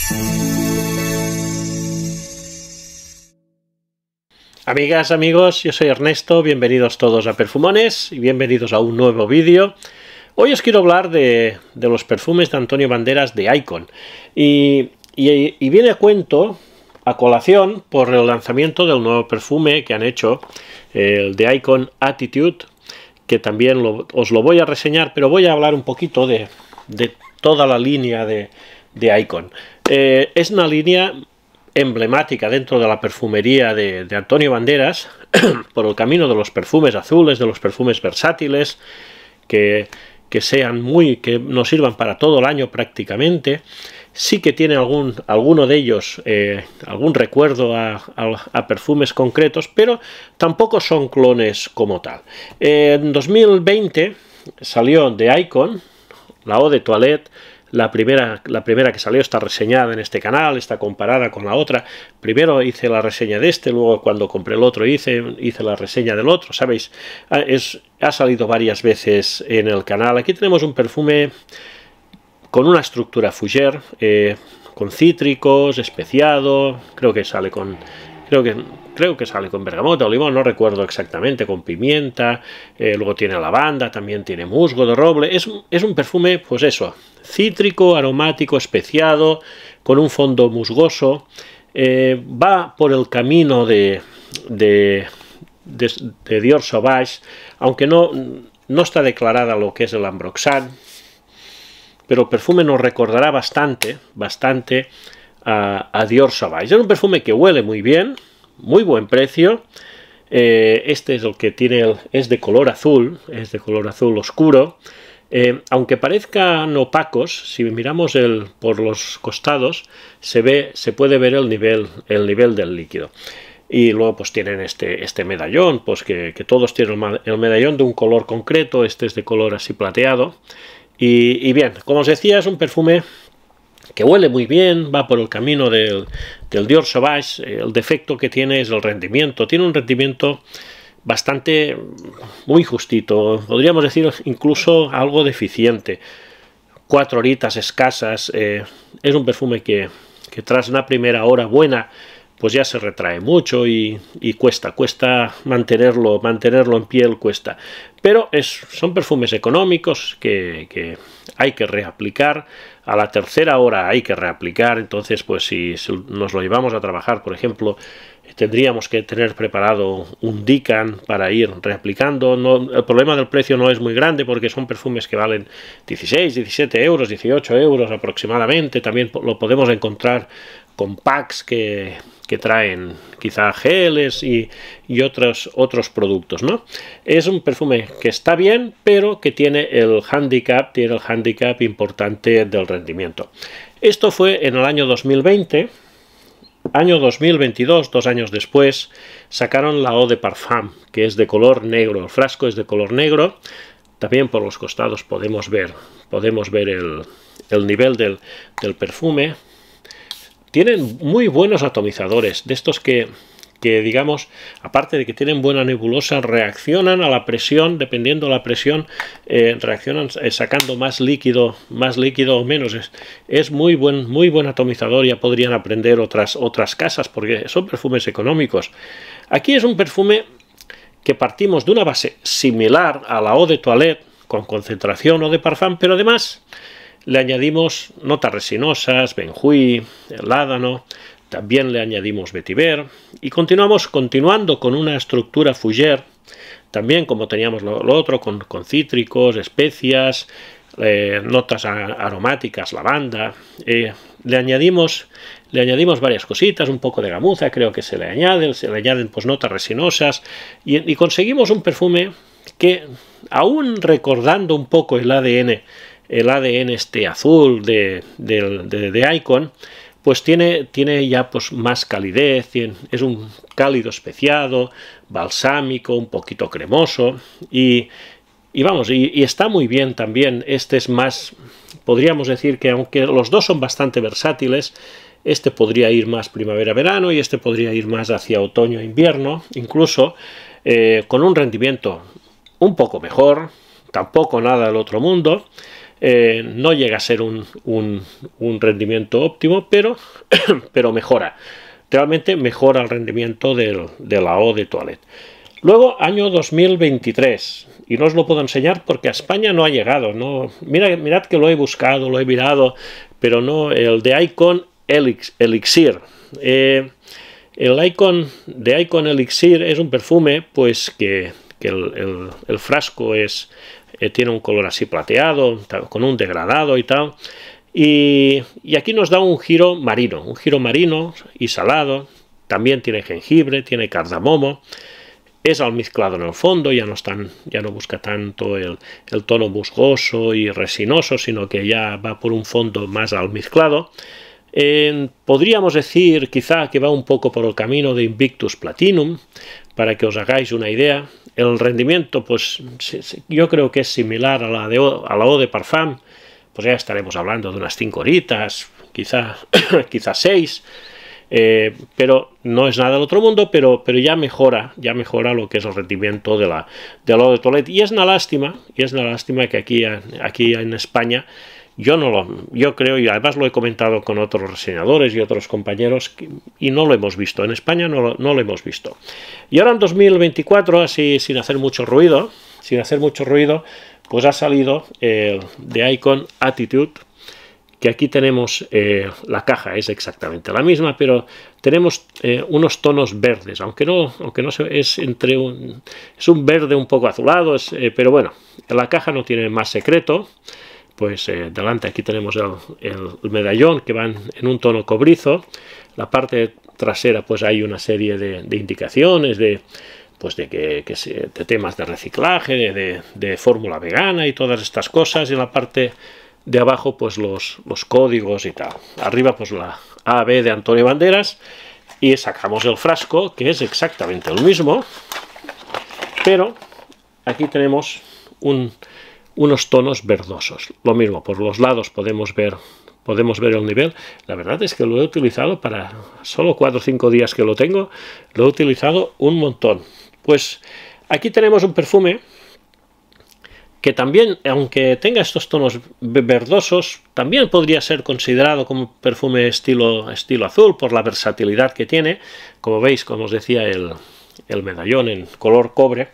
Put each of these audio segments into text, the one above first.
Amigas, amigos, yo soy Ernesto, bienvenidos todos a Perfumones y bienvenidos a un nuevo vídeo. Hoy os quiero hablar de los perfumes de Antonio Banderas de Icon y viene a cuento, a colación, por el lanzamiento del nuevo perfume que han hecho, el de Icon Attitude, que también os lo voy a reseñar, pero voy a hablar un poquito de toda la línea de Icon. Es una línea emblemática dentro de la perfumería de Antonio Banderas, por el camino de los perfumes azules, de los perfumes versátiles, que nos sirvan para todo el año prácticamente. Sí que tiene alguno de ellos algún recuerdo a perfumes concretos, pero tampoco son clones como tal. En 2020 salió de Icon la Eau de Toilette. La primera que salió está reseñada en este canal, está comparada con la otra. Primero hice la reseña de este, luego cuando compré el otro hice la reseña del otro, ¿sabéis? Ha salido varias veces en el canal. Aquí tenemos un perfume con una estructura fougère, con cítricos, especiado, creo que sale con bergamota o limón, no recuerdo exactamente, con pimienta, luego tiene lavanda, también tiene musgo de roble. Es un perfume, pues eso, cítrico, aromático, especiado, con un fondo musgoso. Va por el camino de Dior Sauvage, aunque no está declarada lo que es el Ambroxan, pero el perfume nos recordará bastante a Dior Sauvage. Es un perfume que huele muy bien, muy buen precio. Este es el que tiene, es de color azul oscuro. Aunque parezcan opacos, si miramos por los costados, se puede ver el nivel del líquido. Y luego pues tienen este medallón, pues que todos tienen el medallón de un color concreto. Este es de color así plateado. Y bien, como os decía, es un perfume que huele muy bien, va por el camino del Dior Sauvage. El defecto que tiene es el rendimiento. Tiene un rendimiento muy justito, podríamos decir incluso algo deficiente. 4 horitas escasas. Es un perfume que tras una primera hora buena, pues ya se retrae mucho y cuesta mantenerlo en piel, cuesta. Pero son perfumes económicos que hay que reaplicar. A la tercera hora hay que reaplicar. Entonces, pues si nos lo llevamos a trabajar, por ejemplo, tendríamos que tener preparado un Dican para ir reaplicando. El problema del precio no es muy grande porque son perfumes que valen 16, 17 euros, 18 euros aproximadamente. También lo podemos encontrar con packs que traen quizá geles y otros productos, ¿no? Es un perfume que está bien, pero que tiene el handicap importante del rendimiento. Esto fue en el año 2020. Año 2022, 2 años después, sacaron la Eau de Parfum, que es de color negro. El frasco es de color negro. También por los costados podemos ver el nivel del perfume. Tienen muy buenos atomizadores, de estos que digamos, aparte de que tienen buena nebulosa, reaccionan a la presión, dependiendo de la presión, reaccionan sacando más líquido o menos. Es muy buen atomizador. Ya podrían aprender otras casas, porque son perfumes económicos. Aquí es un perfume que partimos de una base similar a la Eau de Toilette, con concentración Eau de Parfum, pero además le añadimos notas resinosas, benjuí, ládano. También le añadimos vetiver y continuando con una estructura fougère, también como teníamos lo otro, con cítricos, especias, notas aromáticas, lavanda. Le añadimos varias cositas, un poco de gamuza, creo que se le añaden pues notas resinosas y conseguimos un perfume que, aún recordando un poco el ADN este azul de Icon, pues tiene ya pues más calidez. Es un cálido especiado, balsámico, un poquito cremoso y está muy bien también. Este es más, podríamos decir que aunque los dos son bastante versátiles, este podría ir más primavera-verano y este podría ir más hacia otoño-invierno, incluso con un rendimiento un poco mejor, tampoco nada del otro mundo. No llega a ser un rendimiento óptimo, pero mejora. Realmente mejora el rendimiento de la eau de toilette. Luego, año 2023, y no os lo puedo enseñar porque a España no ha llegado, ¿no? Mirad que lo he buscado, lo he mirado, pero no, el de Icon Elixir. El Icon de Icon Elixir es un perfume, pues que el frasco tiene un color así plateado, con un degradado y tal. Y aquí nos da un giro marino y salado. También tiene jengibre, tiene cardamomo. Es almizclado en el fondo, ya no busca tanto el tono musgoso y resinoso, sino que ya va por un fondo más almizclado. Podríamos decir quizá que va un poco por el camino de Invictus Platinum, para que os hagáis una idea. El rendimiento, pues yo creo que es similar a la eau de parfum, pues ya estaremos hablando de unas 5 horitas, quizá 6. Pero no es nada del otro mundo, pero ya mejora lo que es el rendimiento de la eau de toilette. Y es una lástima que aquí en España yo creo, y además lo he comentado con otros reseñadores y otros compañeros, y no lo hemos visto. En España no lo hemos visto. Y ahora en 2024, así sin hacer mucho ruido, pues ha salido de Icon Attitude, que aquí tenemos la caja es exactamente la misma, pero tenemos unos tonos verdes, aunque no es es un verde un poco azulado, pero bueno, la caja no tiene más secreto. Pues delante aquí tenemos el medallón, que va en un tono cobrizo. La parte trasera pues hay una serie de indicaciones de temas de reciclaje, de fórmula vegana y todas estas cosas. Y en la parte de abajo pues los códigos y tal. Arriba pues la AB de Antonio Banderas, y sacamos el frasco, que es exactamente lo mismo, pero aquí tenemos unos tonos verdosos. Lo mismo, por los lados podemos ver el nivel. La verdad es que lo he utilizado para solo 4 o 5 días que lo tengo, lo he utilizado un montón. Pues aquí tenemos un perfume que también, aunque tenga estos tonos verdosos, también podría ser considerado como perfume estilo azul, por la versatilidad que tiene. Como veis, como os decía, el medallón en color cobre.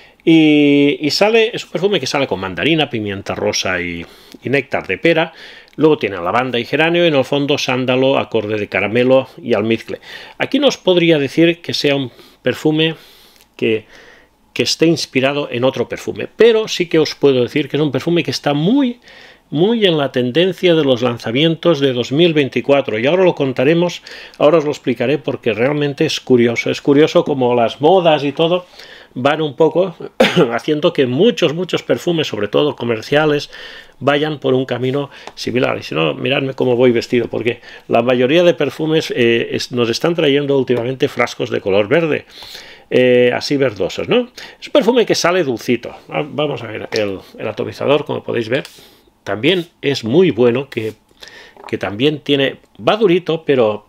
Y es un perfume que sale con mandarina, pimienta rosa y néctar de pera. Luego tiene lavanda y geranio, y en el fondo sándalo, acorde de caramelo y almizcle. Aquí no os podría decir que sea un perfume que esté inspirado en otro perfume, pero sí que os puedo decir que es un perfume que está muy en la tendencia de los lanzamientos de 2024, y ahora lo contaremos, ahora os lo explicaré, porque realmente es curioso como las modas y todo van un poco haciendo que muchos perfumes, sobre todo comerciales, vayan por un camino similar. Y si no, miradme cómo voy vestido, porque la mayoría de perfumes nos están trayendo últimamente frascos de color verde, así verdosos, ¿no? Es un perfume que sale dulcito. Vamos a ver, el atomizador, como podéis ver, también es muy bueno, que también va durito, pero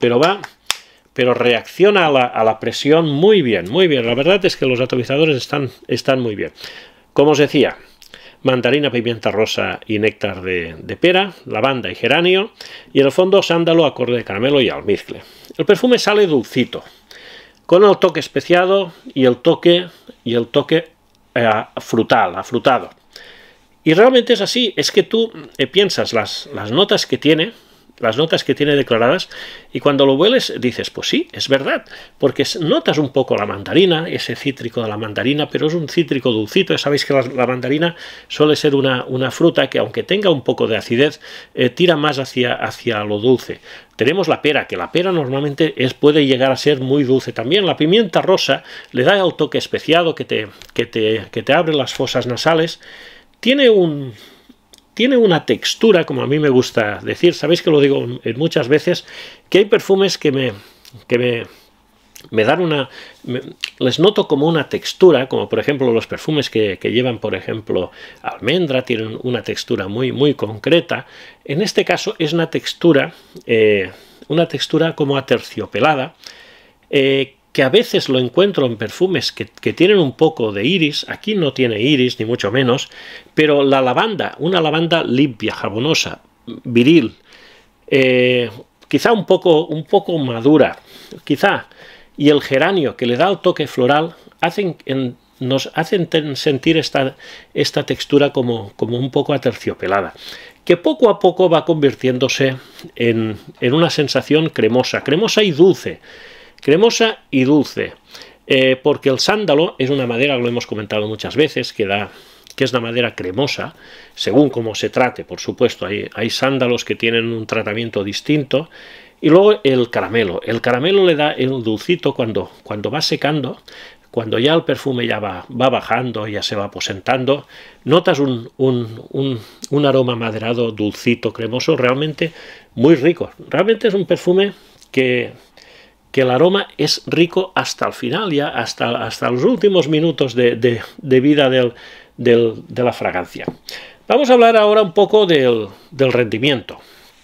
reacciona a la presión muy bien. La verdad es que los atomizadores están muy bien. Como os decía, mandarina, pimienta rosa y néctar de pera, lavanda y geranio, y en el fondo sándalo, acorde de caramelo y almizcle. El perfume sale dulcito, con el toque especiado y el toque afrutado. Y realmente es así, es que tú piensas las notas que tiene declaradas, y cuando lo hueles dices, pues sí, es verdad, porque notas un poco la mandarina, ese cítrico de la mandarina, pero es un cítrico dulcito. Ya sabéis que la mandarina suele ser una fruta que, aunque tenga un poco de acidez, tira más hacia lo dulce. Tenemos la pera, que la pera normalmente puede llegar a ser muy dulce también. La pimienta rosa le da el toque especiado que te abre las fosas nasales. Tiene una textura, como a mí me gusta decir. Sabéis que lo digo muchas veces, que hay perfumes que me dan les noto como una textura, como por ejemplo los perfumes que llevan, por ejemplo, almendra, tienen una textura muy concreta. En este caso es una textura como aterciopelada, que a veces lo encuentro en perfumes que tienen un poco de iris. Aquí no tiene iris, ni mucho menos, pero la lavanda, una lavanda limpia, jabonosa, viril, quizá un poco madura, quizá, y el geranio que le da el toque floral nos hacen sentir esta textura como un poco aterciopelada, que poco a poco va convirtiéndose en una sensación cremosa y dulce. Cremosa y dulce, porque el sándalo es una madera, lo hemos comentado muchas veces, que es una madera cremosa, según cómo se trate, por supuesto. Hay sándalos que tienen un tratamiento distinto. Y luego el caramelo le da el dulcito cuando va secando, cuando ya el perfume ya va bajando, ya se va aposentando, notas un aroma maderado, dulcito, cremoso, realmente muy rico. Realmente es un perfume que el aroma es rico hasta el final, ya hasta los últimos minutos de vida de la fragancia. Vamos a hablar ahora un poco del rendimiento.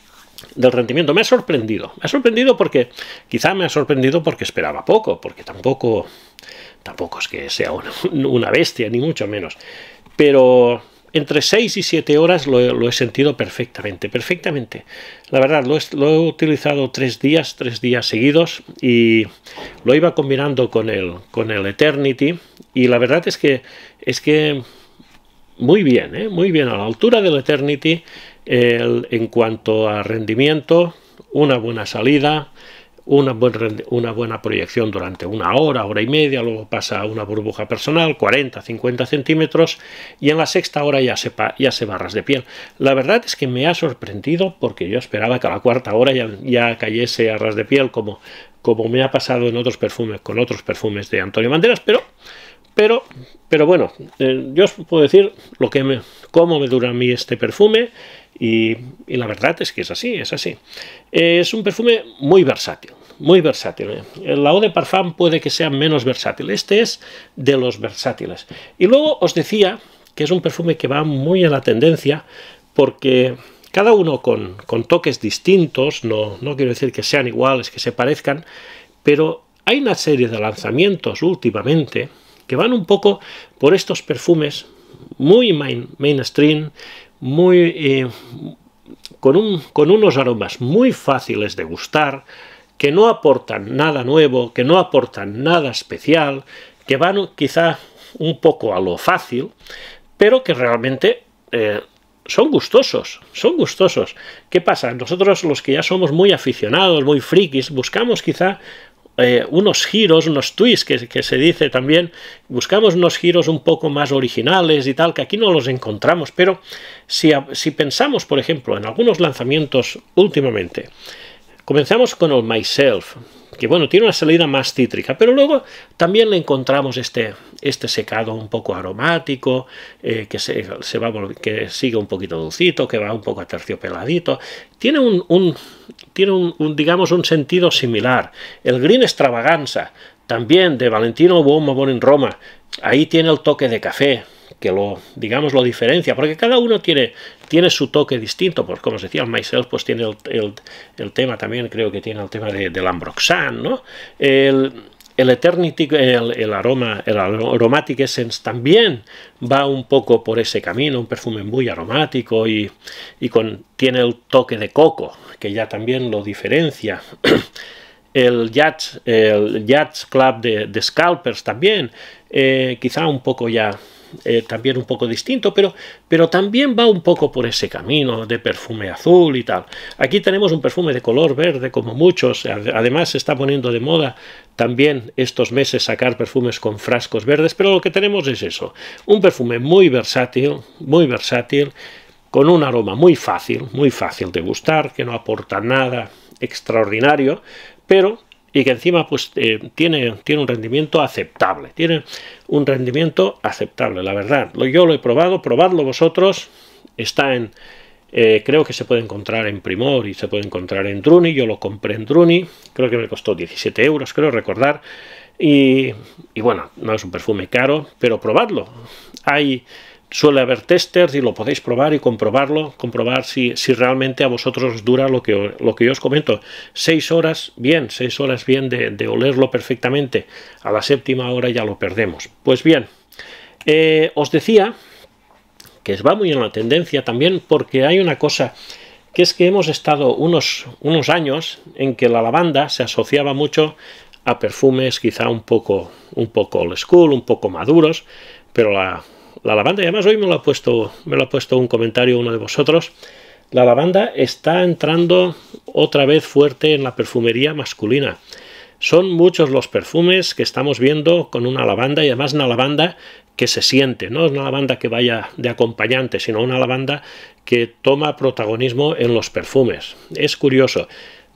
Me ha sorprendido porque quizá me ha sorprendido porque esperaba poco, porque tampoco es que sea una bestia, ni mucho menos, pero entre 6 y 7 horas lo he sentido perfectamente. La verdad, lo he utilizado 3 días seguidos, y lo iba combinando con el Eternity, y la verdad es que muy bien, a la altura del Eternity. En cuanto a rendimiento, una buena salida, una buena proyección durante una hora y media, luego pasa a una burbuja personal, 40-50 centímetros, y en la sexta hora ya se va a ras de piel. La verdad es que me ha sorprendido, porque yo esperaba que a la cuarta hora ya cayese a ras de piel, como me ha pasado en otros perfumes, con otros perfumes de Antonio Banderas, pero bueno, yo os puedo decir cómo me dura a mí este perfume, y la verdad es que es así. Es un perfume muy versátil. La Eau de Parfum puede que sea menos versátil. Este es de los versátiles. Y luego os decía que es un perfume que va muy a la tendencia, porque cada uno con toques distintos, no quiero decir que sean iguales, que se parezcan, pero hay una serie de lanzamientos últimamente que van un poco por estos perfumes muy mainstream, con unos aromas muy fáciles de gustar, que no aportan nada nuevo, que no aportan nada especial, que van quizá un poco a lo fácil, pero que realmente son gustosos. ¿Qué pasa? Nosotros, los que ya somos muy aficionados, muy frikis, buscamos quizá unos giros, unos twists, que se dice también, buscamos unos giros un poco más originales y tal, que aquí no los encontramos. Pero si pensamos, por ejemplo, en algunos lanzamientos últimamente, comenzamos con el Myself, que bueno, tiene una salida más cítrica, pero luego también le encontramos este secado un poco aromático, que sigue un poquito dulcito, que va un poco aterciopeladito. Tiene digamos, un sentido similar. El Green Extravaganza, también de Valentino Uomo in Roma, ahí tiene el toque de café, que lo diferencia, porque cada uno tiene su toque distinto. Pues como os decía, el Myself pues tiene el tema también, creo que tiene el tema del Ambroxan, ¿no? El Eternity, el Aromatic Essence también va un poco por ese camino, un perfume muy aromático y tiene el toque de coco, que ya también lo diferencia. El Jazz Club de Scalpers también, quizá un poco ya también un poco distinto, pero también va un poco por ese camino de perfume azul y tal. Aquí tenemos un perfume de color verde, como muchos. Además se está poniendo de moda también estos meses sacar perfumes con frascos verdes, pero lo que tenemos es eso, un perfume muy versátil, con un aroma muy fácil de gustar, que no aporta nada extraordinario, y que encima pues tiene un rendimiento aceptable. La verdad. Yo lo he probado, probadlo vosotros. Está creo que se puede encontrar en Primor y se puede encontrar en Druni. Yo lo compré en Druni, creo que me costó 17 euros, creo recordar. Y bueno, no es un perfume caro, pero probadlo. suele haber testers y lo podéis probar y comprobar si realmente a vosotros os dura lo que yo os comento. 6 horas bien, 6 horas bien de olerlo perfectamente. A la 7ª hora ya lo perdemos. Pues bien, os decía que va muy en la tendencia también, porque hay una cosa, que es que hemos estado unos años en que la lavanda se asociaba mucho a perfumes quizá un poco old school, un poco maduros, pero la lavanda, y además hoy me lo ha puesto un comentario uno de vosotros, la lavanda está entrando otra vez fuerte en la perfumería masculina. Son muchos los perfumes que estamos viendo con una lavanda, y además una lavanda que se siente, no es una lavanda que vaya de acompañante, sino una lavanda que toma protagonismo en los perfumes. Es curioso.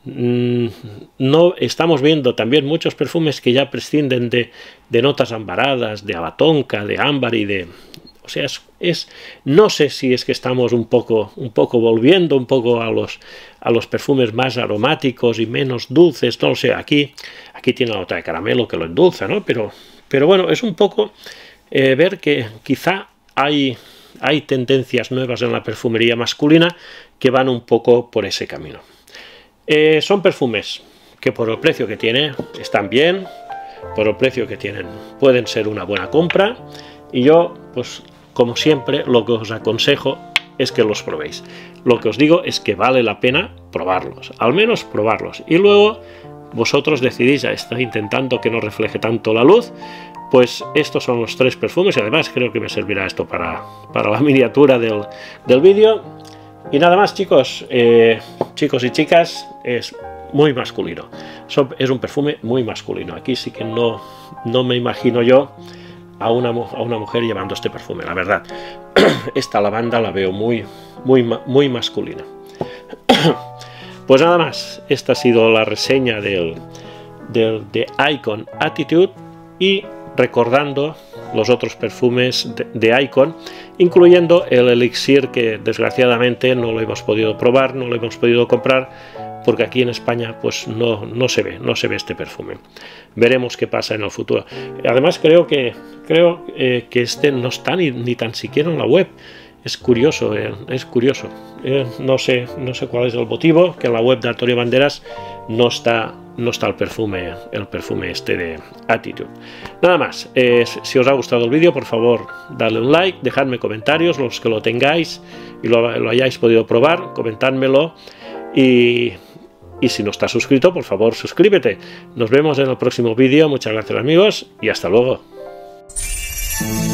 No estamos viendo también muchos perfumes que ya prescinden de notas ambaradas, de abatonca, de ámbar y de... O sea, no sé si es que estamos un poco volviendo un poco a los perfumes más aromáticos y menos dulces, no lo sé, aquí tiene la nota de caramelo que lo endulza, ¿no? Pero bueno, es un poco ver que quizá hay tendencias nuevas en la perfumería masculina que van un poco por ese camino. Son perfumes que por el precio que tiene están bien, por el precio que tienen pueden ser una buena compra, y yo, pues como siempre, lo que os aconsejo es que los probéis. Lo que os digo es que vale la pena probarlos, al menos probarlos, y luego vosotros decidís, estáis intentando que no refleje tanto la luz. Pues estos son los 3 perfumes, y además creo que me servirá esto para la miniatura del vídeo. Y nada más, chicos y chicas, es muy masculino. Es un perfume muy masculino. Aquí sí que no me imagino yo a una mujer llevando este perfume, la verdad. Esta lavanda la veo muy masculina. Pues nada más, esta ha sido la reseña de Icon Attitude, y recordando los otros perfumes de Icon, incluyendo el elixir, que desgraciadamente no lo hemos podido probar, no lo hemos podido comprar, porque aquí en España pues no se ve este perfume. Veremos qué pasa en el futuro. Además creo que este no está ni tan siquiera en la web. Es curioso, es curioso. No sé cuál es el motivo, que en la web de Antonio Banderas no está el perfume este de Attitude. Nada más. Si os ha gustado el vídeo, por favor, dadle un like, dejadme comentarios, los que lo tengáis y lo hayáis podido probar, comentádmelo, y si no estás suscrito, por favor, suscríbete. Nos vemos en el próximo vídeo. Muchas gracias, amigos, y hasta luego.